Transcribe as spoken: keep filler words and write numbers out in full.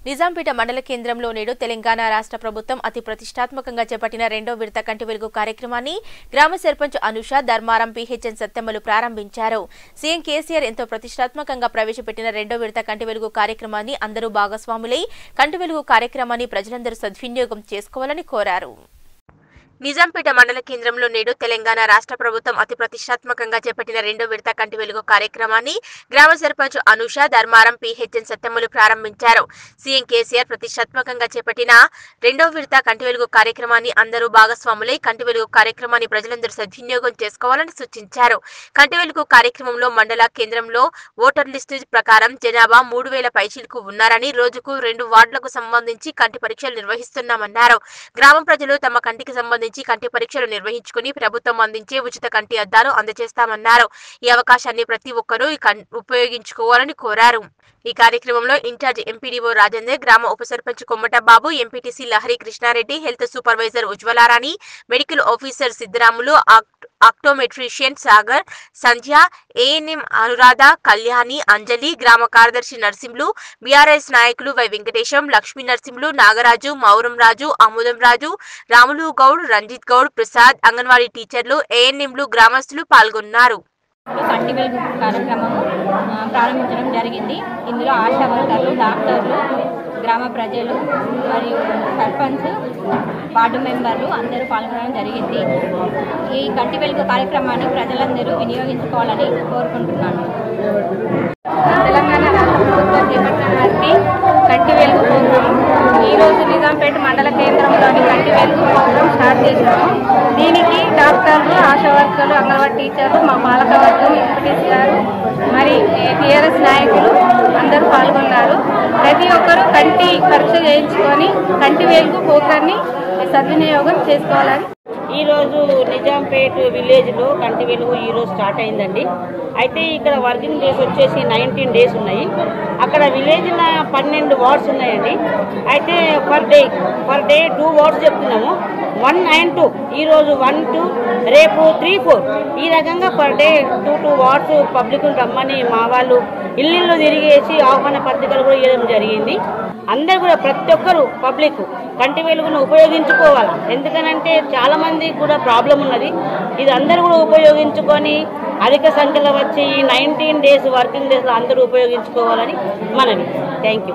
నిజాంపేట మండల కేంద్రంలో నేడు తెలంగాణ రాష్ట్ర ప్రభుత్వం అతి ప్రతిష్టాత్మకంగా చేపట్టిన రెండో విడత కంటి వెలుగు కార్యక్రమాన్ని గ్రామ సర్పంచ్ అనుష ధర్మారం పీహెచ్ఎన్ సత్యమ్మలు ప్రారంభించారు. సీఎం కేసీఆర్ ఎంతో ప్రతిష్టాత్మకంగా ప్రవేశపెట్టిన రెండో విడత కంటి వెలుగు కార్యక్రమాన్ని అందరూ భాగస్వాములై కంటి వెలుగు కార్యక్రమాన్ని ప్రజలందరూ సద్వినియోగం చేసుకోవాలని కోరారు. నిజాంపేట మండల కేంద్రంలో నేడు తెలంగాణ రాష్ట్ర ప్రభుత్వం అతి ప్రతిష్టాత్మకంగా చేపట్టిన రెండో విడత కంటి వెలుగు కార్యక్రమాన్ని గ్రామ సర్పంచ్ అనుష ధర్మారం పీహెచ్ఎన్ సత్యమ్మలు ప్రారంభించారు. సీఎం కేసీఆర్ ప్రతిష్టాత్మకంగా చేపట్టిన రెండో విడత కంటి వెలుగు కార్యక్రమాన్ని అందరూ భాగస్వాములై కంటి వెలుగు కార్యక్రమాన్ని ప్రజలందరూ సద్వినియోగం చేసుకోవాలని సూచించారు. కంటి వెలుగు కార్యక్రమంలో మండల కేంద్రంలో ఓటర్ లిస్టు ప్రకారం జనాభా మూడు వేల పైచీలకు ఉన్నారని, రోజుకు రెండు వార్డులకు సంబంధించి కంటి పరీక్షలు నిర్వహిస్తున్నామన్నారు. గ్రామ ప్రజలు తమ కంటికి సంబంధించి కంటి పరీక్షలు నిర్వహించుకుని ప్రభుత్వం అందించే ఉచిత కంటి అద్దాలు అందజేస్తామన్నారు. ఈ అవకాశాన్ని ప్రతి ఒక్కరూ ఉపయోగించుకోవాలని కోరారు. ఈ కార్యక్రమంలో ఇన్ఛార్జ్ ఎంపీడీఓ రాజేందర్, గ్రామ ఉప sarpanch Kommata Babu, MPTC Lahari Krishnareddy, health supervisor Ujwalarani, medical officer Siddaramulu, optometrician Sagar, Sandhya, ANM Anuradha, Kalyani, Anjali, గ్రామ కార్యదర్శి నర్సింహులు, బీఆర్ఎస్ నాయకులు వై వెంకటేశం, లక్ష్మీ నర్సింహులు, నాగరాజు, మౌరం రాజు, ఆముదం రాజు, రాములు గౌడ్, రంజిత్ గౌడ్, ప్రసాద్, అంగన్వాడీ టీచర్లు, ఏఎన్ఎంలు, గ్రామస్తులు పాల్గొన్నారు. కంటి వెలుగు కార్యక్రమం ప్రారంభించడం జరిగింది. ఇందులో ఆశా వర్కర్లు, డాక్టర్లు, గ్రామ ప్రజలు మరియు సర్పంచ్, వార్డు మెంబర్లు అందరూ పాల్గొనడం జరిగింది. ఈ కంటి వెలుగు కార్యక్రమాన్ని ప్రజలందరూ వినియోగించుకోవాలని కోరుకుంటున్నాను. తెలంగాణ రాష్ట్ర ప్రభుత్వం చేపట్టినటువంటి కంటి వెలుగు ప్రోగ్రాం ఈరోజు నిజాంపేట మండల కేంద్రంలోని కంటి వెలుగు ప్రోగ్రాం స్టార్ట్ చేశాము. దీనికి డాక్టర్లు, ఆశా వర్కర్లు, అంగన్వాడీ టీచర్లు, మా పాలకవర్గం, ఎంపీటీసీ గారు, మరి టీఆర్ఎస్ నాయకులు అందరూ పాల్గొన్నారు. ప్రతి ఒక్కరూ కంటి పరీక్ష చేయించుకొని కంటి వెలుగు ప్రోగ్రాన్ని సద్వినియోగం చేసుకోవాలని. ఈరోజు నిజాంపేట్ విలేజ్లో కంటి వెలుగు ఈరోజు స్టార్ట్ అయిందండి. అయితే ఇక్కడ వర్కింగ్ డేస్ వచ్చేసి నైన్టీన్ డేస్ ఉన్నాయి. అక్కడ విలేజ్లో పన్నెండు వార్డ్స్ ఉన్నాయండి. అయితే per day per day two wards చెప్తున్నాము. వన్ అండ్ టూ ఈరోజు వన్ టూ, రేపు త్రీ ఫోర్ ఈ రకంగా per day two two wards public రమ్మని మా వాళ్ళు ఇల్లు తిరిగేసి ఆహ్వాన పత్రికలు కూడా ఇవ్వడం జరిగింది. అందరూ కూడా ప్రతి ఒక్కరు పబ్లిక్ కంటి వెలుగును ఉపయోగించుకోవాలి. ఎందుకనంటే చాలా మందికి కూడా ప్రాబ్లం ఉన్నది. ఇది అందరూ కూడా ఉపయోగించుకొని అధిక సంఖ్యలో వచ్చి ఈ నైన్టీన్ డేస్ వర్కింగ్ డేస్లో అందరూ ఉపయోగించుకోవాలని మనవి. Thank you.